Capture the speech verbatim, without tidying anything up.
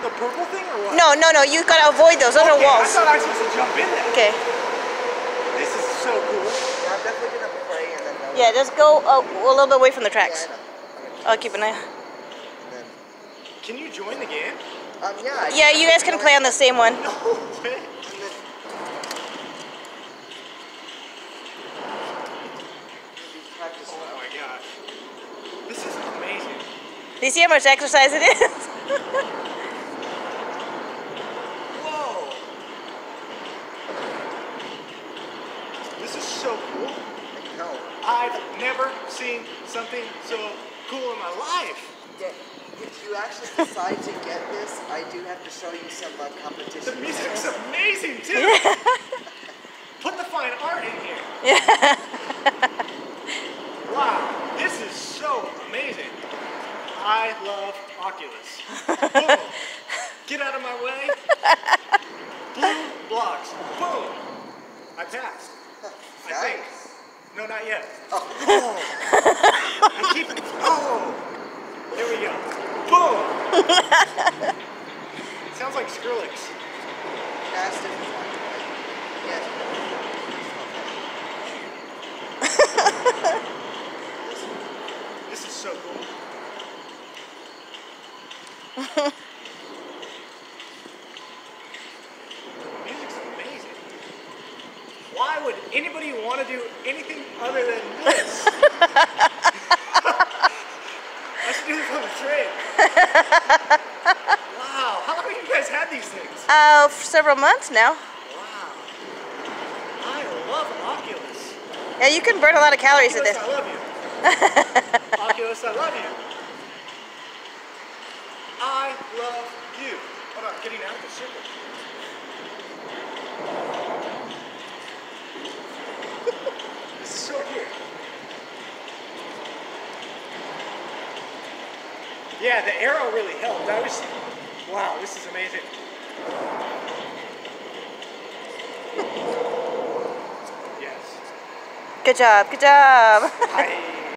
the purple thing or what? No, no, no. You gotta avoid those. Those okay, are walls. I thought I was supposed to jump in there. Okay. This is so cool. Yeah, I'm definitely gonna play and then. Yeah, just go uh, a little bit away from the tracks. Yeah, I know. I'll keep an eye. Then, Can you join the game? um, yeah. I Yeah, you guys can play on the same one. No way. And then, practice. Oh my god. This is amazing. Do you see how much exercise it is? Whoa. This is so cool. No. I've never seen something so cool in my life. Yeah, if you actually decide to get this, I do have to show you some uh, competition. The music's amazing too. Put the fine art in here. Yeah. Wow, this is so amazing. I love Oculus. Boom. Get out of my way. Blue blocks. Boom. I passed. I Nice. think. No, not yet. Oh. Oh. I keep. Oh. There we go. Boom. Sounds like Skrillex. That's different. Yes. This is so cool. Music's amazing. Why would anybody want to do anything other than this? I should do this on the train. Wow, how long have you guys had these things? Uh, for several months now. Wow. I love Oculus. Yeah, you can burn a lot of calories with Oculus, this. I love you. Oculus, I love you. I love you. Hold on, I'm getting out of the circle. This is so cool. Yeah, the arrow really helped. I was, wow, this is amazing. Yes. Good job, good job. I